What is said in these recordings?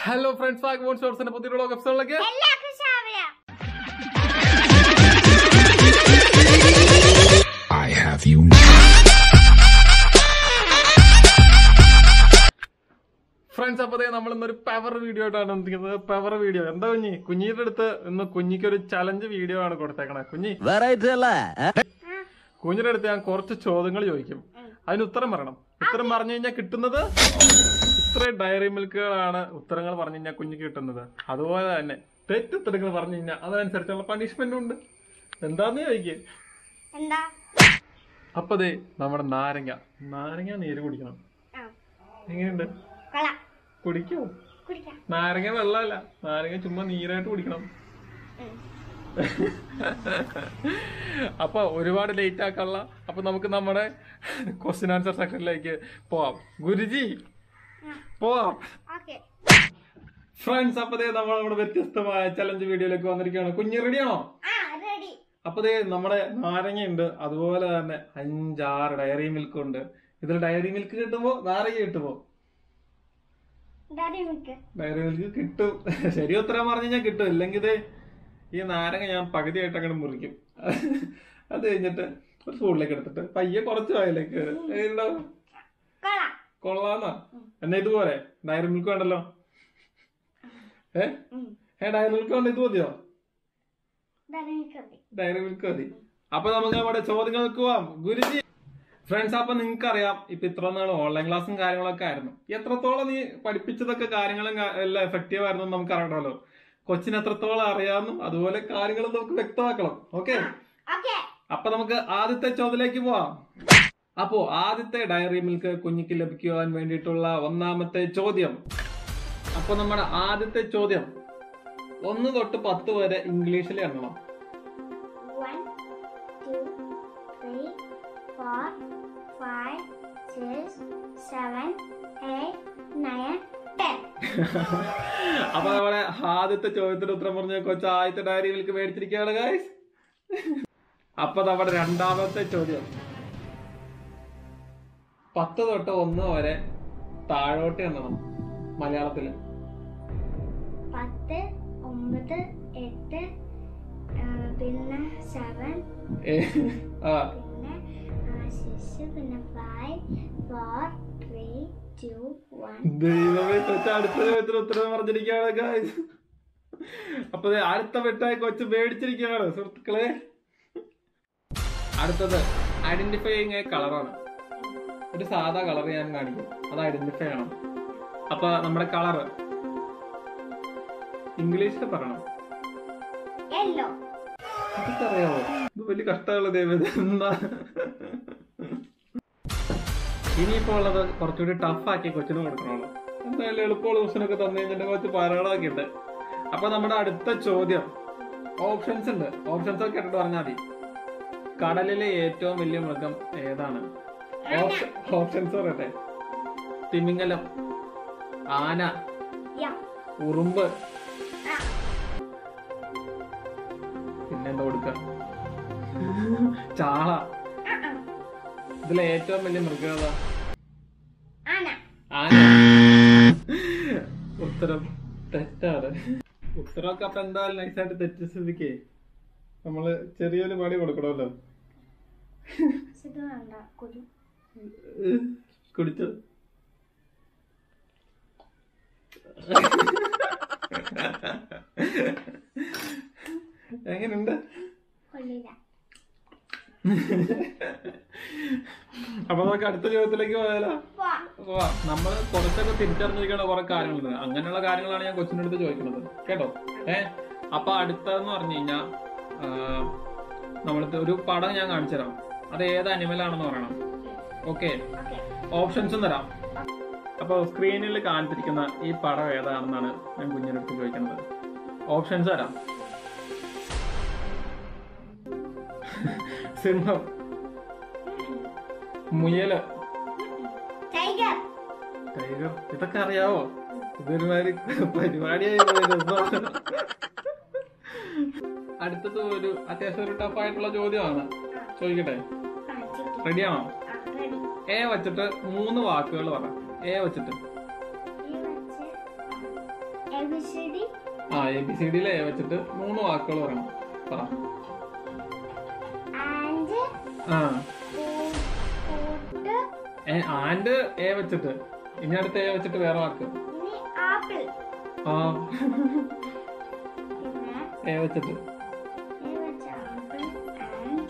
Hello friends, VAGABOND'S in a particular episode like I have you now. Friends, we are going to power video. Power video. What is it? Kunji is a challenge video. Kunji. Where is it? Kunji is a course ചോദ്യങ്ങൾ ചോദിക്കും. അതിന് ഉത്തരം പറയണം. ഉത്തരം പറഞ്ഞു കഴിഞ്ഞാൽ കിട്ടുന്നത് ഇത്ര ഡയറി മിൽക്കുകളാണ് ഉത്തരങ്ങൾ പറഞ്ഞു കഴിഞ്ഞാൽ കുഞ്ഞിക്ക് കിട്ടുന്നത്. അതുപോലെ തന്നെ തെറ്റുത്തരങ്ങൾ പറഞ്ഞു കഴിഞ്ഞാൽ അതനുസരിച്ചുള്ള പണിഷ്മെന്റ് ഉണ്ട്. എന്താന്ന് ചോദിക്കേ? എന്താ? അപ്പൊ ദേ നമ്മുടെ നാരങ്ങ നീര് കുടിക്കണം. എങ്ങനെയുണ്ട്? കുടിക്കോ? നാരങ്ങ വെള്ളമല്ല, നാരങ്ങ ചുമ്മാ നീരായിട്ട് കുടിക്കണം. അപ്പൊ ഒരുപാട് ലേറ്റ് ആക്കാനുള്ള. അപ്പൊ നമുക്ക് നമ്മുടെ ക്വസ്റ്റ്യൻ ആൻസർ സെക്ഷനിലേക്ക് പോവാം. ഗുരുജി പോവാം. ഫ്രണ്ട്സ്, അപ്പതേ നമ്മൾ നമ്മുടെ വ്യത്യസ്തമായ ചലഞ്ച് വീഡിയോയിലേക്ക് വന്നിരിക്കുകയാണ്. കുഞ്ഞ് റെഡിയാണോ? അപ്പതേ നമ്മുടെ നാരങ്ങയുണ്ട്, അതുപോലെ തന്നെ 5-6 ഡയറി മിൽക്ക് ഉണ്ട്. ഇതിൽ ഡയറി മിൽക്ക് കിട്ടുമ്പോ നാരങ്ങ കിട്ടുമോ? ഡയറി മിൽക്ക് കിട്ടും. ശരി ഉത്തരം പറഞ്ഞു കഴിഞ്ഞാൽ കിട്ടും. ഇല്ലെങ്കിൽ ഈ നാരങ്ങ ഞാൻ പകുതിയായിട്ട് അങ്ങനെ മുറിക്കും. അത് കഴിഞ്ഞിട്ട് ഒരു സ്പൂണിലേക്ക് എടുത്തിട്ട് പയ്യെ കുറച്ച് വായിലേക്ക് കൊള്ളാന്നാ. എന്നാ ഇതുപോലെ ഡയറി മിൽക്ക് വേണ്ടല്ലോ. ഡയറി മിൽക്ക് വേണ്ട, ഇത് മതിയോ? ഡയറി മിൽക്ക് മതി. അപ്പൊ നമുക്ക് നമ്മുടെ ചോദ്യങ്ങൾക്ക് പോവാം. ഗുരുജി. ഫ്രണ്ട്സ്, അപ്പൊ നിങ്ങൾക്ക് അറിയാം, ഇപ്പൊ ഇത്ര നാൾ ഓൺലൈൻ ക്ലാസ്സും കാര്യങ്ങളൊക്കെ ആയിരുന്നു. എത്രത്തോളം നീ പഠിപ്പിച്ചതൊക്കെ കാര്യങ്ങളും എല്ലാം എഫക്റ്റീവ് ആയിരുന്നു നമുക്ക് അറിയണമല്ലോ. കൊച്ചിന് എത്രത്തോളം അറിയാമെന്നും അതുപോലെ കാര്യങ്ങളും നമുക്ക് വ്യക്തമാക്കണം. ഓക്കെ, അപ്പൊ നമുക്ക് ആദ്യത്തെ ചോദ്യത്തിലേക്ക് പോവാം. അപ്പോ ആദ്യത്തെ ഡയറി മിൽക്ക് കുഞ്ഞിക്ക് ലഭിക്കുവാൻ വേണ്ടിയിട്ടുള്ള ഒന്നാമത്തെ ചോദ്യം. അപ്പൊ നമ്മുടെ ആദ്യത്തെ ചോദ്യം 1 തൊട്ട് 10 വരെ ഇംഗ്ലീഷിൽ എണ്ണണം. 1 2 3 4 5 6 7 8 9 10. അപ്പൊ നമ്മുടെ ആദ്യത്തെ ചോദ്യത്തിന്റെ ഉത്തരം പറഞ്ഞ കൊച്ചു ആദ്യത്തെ ഡയറി മിൽക്ക് മേടിച്ചിരിക്കുകയാണ് ഗൈസ്. അപ്പൊ നമ്മുടെ രണ്ടാമത്തെ ചോദ്യം 10 തൊട്ട് 1 വരെ താഴോട്ട് എണ്ണണം മലയാളത്തില്. 10 9 8 പിന്നെ 7 പിന്നെ 6 പിന്നെ 5 4 3 2 1. ദൈവമേ, കൊച്ചു അടുത്ത ചോദ്യത്തിന് ഉത്തരം പറഞ്ഞിരിക്കുകയാണ് ഗൈസ്. അപ്പൊ അടുത്ത വെട്ടായി കൊച്ചു മേടിച്ചിരിക്കുകയാണ് സുഹൃത്തുക്കളെ. അടുത്തത് ഐഡന്റിഫൈയിങ് എ കളറാണ്. ഒരു സാധാ കളർ ഞാൻ കാണിക്കും, അത് ഐഡന്റിഫൈ ചെയ്യണം. അപ്പൊ നമ്മുടെ കളറ് ഇംഗ്ലീഷിൽ പറയണം. അതൊക്കെ അറിയാമോ? ഇത് വലിയ കഷ്ടമുള്ള ദൈവം. എന്താ ഇനിയിപ്പോ ഉള്ളത് കുറച്ചുകൂടി ടഫ് ആക്കി കൊച്ചിന് കൊടുക്കണമല്ലോ. എന്തായാലും എളുപ്പമുള്ള ക്വസ്റ്റ്യനൊക്കെ തന്നു കഴിഞ്ഞിട്ട് കുറച്ച് പാരാടാക്കിയിട്ട്. അപ്പൊ നമ്മുടെ അടുത്ത ചോദ്യം, ഓപ്ഷൻസ് ഉണ്ട്. ഓപ്ഷൻസ് ഒക്കെ കേട്ടിട്ട് പറഞ്ഞാൽ മതി. കടലിലെ ഏറ്റവും വലിയ മൃഗം ഏതാണ്? ഓപ്ഷൻസ് പറയട്ടെ. തിമിംഗലം, ആന, ഉറുമ്പ്, പിന്നെന്താ കൊടുക്ക, ചാള. ഇതിലെ ഏറ്റവും വലിയ മൃഗം ഏതാ? ആന. ഉത്തരം തെറ്റാണ്. ഉത്തരമൊക്കെ അപ്പൊ എന്തായാലും നൈസായിട്ട് തെറ്റ് സ്ഥിതിക്ക് നമ്മള് ചെറിയൊരു പണി കൊടുക്കണമല്ലോ. കുടിച്ചോ? എങ്ങനുണ്ട്? അപ്പൊ നമുക്ക് അടുത്ത ചോദ്യത്തിലേക്ക് പോയാലോ? നമ്മള് കുറച്ചൊക്കെ തിരിച്ചറിഞ്ഞിരിക്കുന്ന കുറെ കാര്യങ്ങളുണ്ട്. അങ്ങനെയുള്ള കാര്യങ്ങളാണ് ഞാൻ കൊച്ചിന്റെ അടുത്ത് ചോദിക്കുന്നത്, കേട്ടോ. അപ്പൊ അടുത്തതെന്ന് പറഞ്ഞു കഴിഞ്ഞാ നമ്മള് ഒരു പടം ഞാൻ കാണിച്ചു തരാം. അത് ഏത് അനിമലാണെന്ന് പറയണം. ഓക്കെ, ഓപ്ഷൻസും തരാം. അപ്പൊ സ്ക്രീനിൽ കാണിച്ചിരിക്കുന്ന ഈ പടം ഏതാണെന്നാണ് ഞാൻ കുഞ്ഞിന്റെ അടുത്ത് ചോദിക്കുന്നത്. ഓപ്ഷൻസ് തരാം. സിംഹം, മുയല്, ടൈഗർ. ഇതൊക്കെ അറിയാവോ? ഇതൊരുമാതിരി പരിപാടിയായി പോയത്. അടുത്തത് ഒരു അത്യാവശ്യം ഒരു ടഫായിട്ടുള്ള ചോദ്യമാണ്, ചോദിക്കട്ടെ? റെഡിയാണോ? എ വച്ചിട്ട് 3 വാക്കുകൾ പറ. എ വച്ചിട്ട് ABCD. ആ ABCD എ വെച്ചിട്ട് 3 വാക്കുകൾ പറയണം. പറ. ആൻഡ്. ആ. കൂട്ട്. ആൻഡ് എ വെച്ചിട്ട്. ഇനി അടുത്ത എ വെച്ചിട്ട് വേറെ വാക്ക്. ഇനി ആപ്പിൾ. ആ. പിന്നെ എ വെച്ചിട്ട്. എ വെച്ച ആപ്പിൾ ആൻഡ്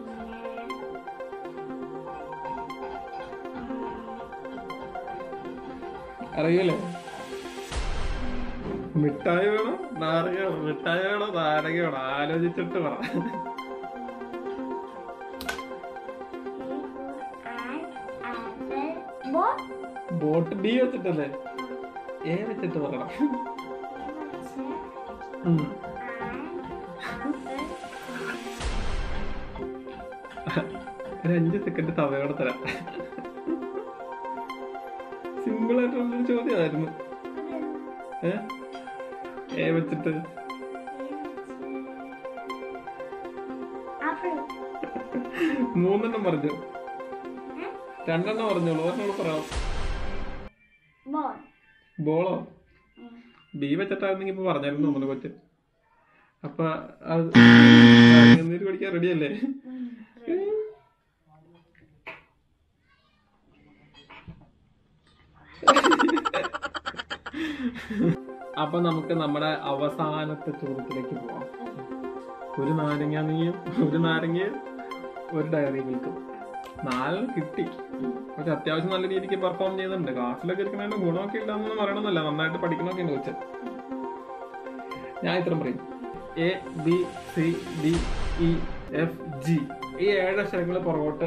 അറിയൂലേ? മിഠായി വേണോ നാരങ്ങ വേണോ? മിഠായി വേണോ നാരങ്ങ വേണോ? ആലോചിച്ചിട്ട് പറ. Boat B വെച്ചിട്ടല്ലേ? എ വെച്ചിട്ട് പറയണം. ഒരു 5 സെക്കൻഡ് സമയോടെ തരാം. സിമ്പിൾ ആയിട്ടുള്ളൊരു ചോദ്യമായിരുന്നു. എ വെച്ചിട്ട് 3 പറഞ്ഞു. 2 പറഞ്ഞോളൂ. ഒരെണ്ണം പറയാം. ബോളോ? ബി വെച്ചിട്ടായിരുന്നെങ്കിൽ ഇപ്പൊ പറഞ്ഞായിരുന്നു തോന്നുന്നു കൊച്ച്. അപ്പൊ നീര് പഠിക്കാൻ റെഡിയല്ലേ? അപ്പൊ നമുക്ക് നമ്മുടെ അവസാനത്തെ ചോദ്യത്തിലേക്ക് പോവാം. ഒരു നാരങ്ങയും ഒരു ഡയറി മിൽക്കും 4 കിട്ടി. പക്ഷെ അത്യാവശ്യം നല്ല രീതിക്ക് പെർഫോം ചെയ്യുന്നുണ്ട്. ക്ലാസ്സിലൊക്കെ ഇരിക്കുന്നതിന്റെ ഗുണമൊക്കെ ഇല്ലാന്ന് പറയണമെന്നല്ല, നന്നായിട്ട് പഠിക്കണമൊക്കെ ഉണ്ട് വെച്ച്. ഞാൻ ഇത്രയും പറയും. ABCDEFG ഈ 7 അക്ഷരങ്ങള് പുറകോട്ട്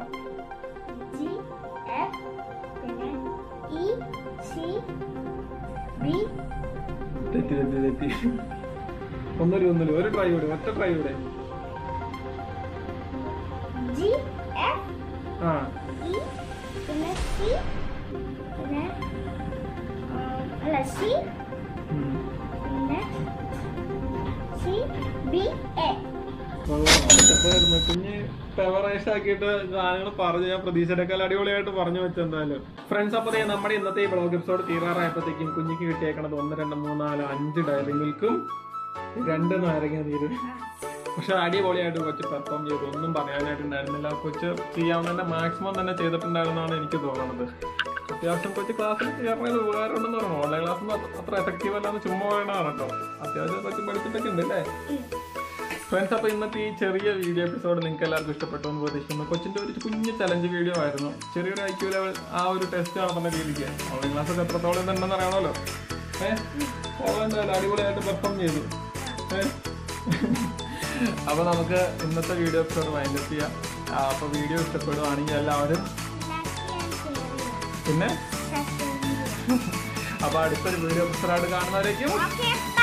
തെറ്റി. ഒന്നൊരു ഒരു ട്രൈ കൂടെ, ഒറ്റ ട്രൈ കൂടെ. ആ കുഞ്ഞ് ഫേവറൈസ് ആക്കിയിട്ട് ഗാനങ്ങൾ പറഞ്ഞു. ഞാൻ പ്രതീക്ഷയെക്കാൾ അടിപൊളിയായിട്ട് പറഞ്ഞു വെച്ചെന്തായാലും. ഫ്രണ്ട്സ്, അപ്പൊ നമ്മുടെ ഇന്നത്തെ ഈ ബ്ലോഗ് എപ്പിസോഡ് തീരാറായപ്പോഴത്തേക്കും കുഞ്ഞിക്ക് കിട്ടിയേക്കണത് 1 2 3 4 5 ഡയറി മിൽക്കും 2 നാരങ്ങ നീരും. പക്ഷെ അടിപൊളിയായിട്ട് കൊച്ച് പെർഫോം ചെയ്തു. ഒന്നും പറയാനായിട്ടുണ്ടായിരുന്നില്ല. കൊച്ച് ചെയ്യാവുന്നതിന്റെ മാക്സിമം തന്നെ ചെയ്തിട്ടുണ്ടായിരുന്നാണ് എനിക്ക് തോന്നുന്നത്. അത്യാവശ്യം കൊച്ച് ക്ലാസ്സിൽ ചേർന്നത് ഉപകാരമുണ്ടെന്ന് പറഞ്ഞു. ഓൺലൈൻ ക്ലാസ് അത്ര എഫക്റ്റീവ് അല്ലാന്ന് ചുമ്മാ വേണമാണ് കേട്ടോ. അത്യാവശ്യം കൊച്ച് പഠിച്ചിട്ടൊക്കെ ഉണ്ട് അല്ലേ ഫ്രണ്ട്സ്? അപ്പൊ ഇന്നത്തെ ഈ ചെറിയ വീഡിയോ എപ്പിസോഡ് നിങ്ങൾക്ക് എല്ലാവർക്കും ഇഷ്ടപ്പെട്ടു എന്ന് പ്രതീക്ഷിക്കുന്നു. കൊച്ചിന്റെ ഒരു കുഞ്ഞ് ചലഞ്ച് വീഡിയോ ആയിരുന്നു. ചെറിയൊരു IQ ലെവൽ ആ ഒരു ടെസ്റ്റ് നടത്തുന്ന രീതിക്ക്. ഓൺലൈൻ ക്ലാസ് ഒക്കെ എത്രത്തോളം ഉണ്ടെന്ന് അറിയണമല്ലോ. അടിപൊളിയായിട്ട് പെർഫോം ചെയ്തു. അപ്പൊ നമുക്ക് ഇന്നത്തെ വീഡിയോ എപ്പിസോഡ് വൈൻഡപ്പ് ചെയ്യാം. അപ്പൊ വീഡിയോ ഇഷ്ടപ്പെടുവാണെങ്കിൽ എല്ലാവരും പിന്നെ അപ്പൊ അടുത്തൊരു വീഡിയോ എപ്പിസോഡ് കാണുന്നവരേക്കും